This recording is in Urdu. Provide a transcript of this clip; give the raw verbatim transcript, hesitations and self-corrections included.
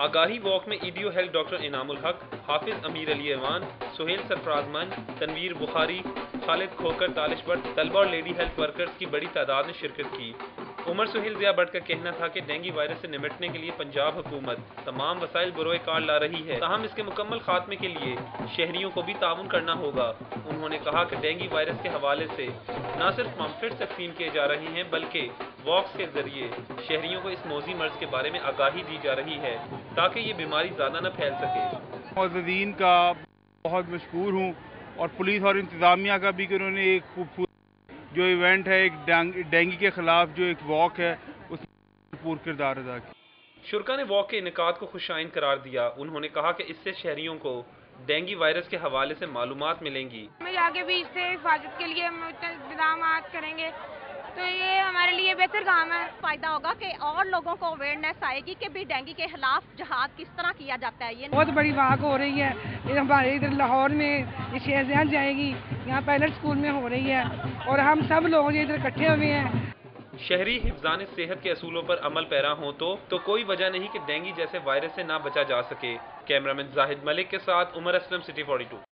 آگاہی واک میں ایڈیو ہیلتھ ڈاکٹر انعام الحق، حافظ امیر علی ایوان، سہیل سرفراز من، تنویر بخاری، خالد کھوکر تالش بٹ، طلبہ اور لیڈی ہیلتھ ورکرز کی بڑی تعداد نے شرکت کی۔ عمر سہیل ضیاء بٹ کا کہنا تھا کہ ڈینگی وائرس سے نمٹنے کے لیے پنجاب حکومت تمام وسائل بروئے کار لا رہی ہے، تاہم اس کے مکمل خاتمے کے لیے شہریوں کو بھی تعاون کرنا ہوگا۔ انہوں نے کہا کہ ڈینگی وائرس کے حوالے سے نہ صرف پمفلٹس تقسیم کیے جا رہے ہیں بلکہ واکس کے ذریعے شہریوں کو اس موذی مرض کے بارے میں آگاہی دی جا رہی ہے تاکہ یہ بیماری زیادہ نہ پھیل سکے۔ معززین کا بہت مشکور ہوں اور پولیس اور انتظامیہ کا بھی کہ انہوں نے ایک خوبصورت جو ایونٹ ہے، ایک ڈینگی کے خلاف جو ایک واک ہے، اس میں پور کردار ادا کیا۔ شرکا نے واک کے انعقاد کو خوش آئند قرار دیا۔ انہوں نے کہا کہ اس سے شہریوں کو ڈینگی وائرس کے حوالے سے معلومات ملیں گی۔ ہمیں آگے بھی اس سے حفاظت کے لیے انتظامات کریں گے تو یہ ہمارے لیے بہتر کام ہے۔ فائدہ ہوگا کہ اور لوگوں کو اویئرنیس آئے گی کہ بھی ڈینگی کے خلاف جہاد کس طرح کیا جاتا ہے۔ یہ بہت بڑی واک ہو رہی ہے، ہمارے ادھر لاہور میں یہ شیر زیان جائے گی، یہاں پائلٹ اسکول میں ہو رہی ہے اور ہم سب لوگ ادھر اکٹھے ہوئے ہیں۔ شہری حفظان صحت کے اصولوں پر عمل پیرا ہوں تو تو کوئی وجہ نہیں کہ ڈینگی جیسے وائرس سے نہ بچا جا سکے۔ کیمرامین زاہد ملک کے ساتھ Umar Aslam, city forty to.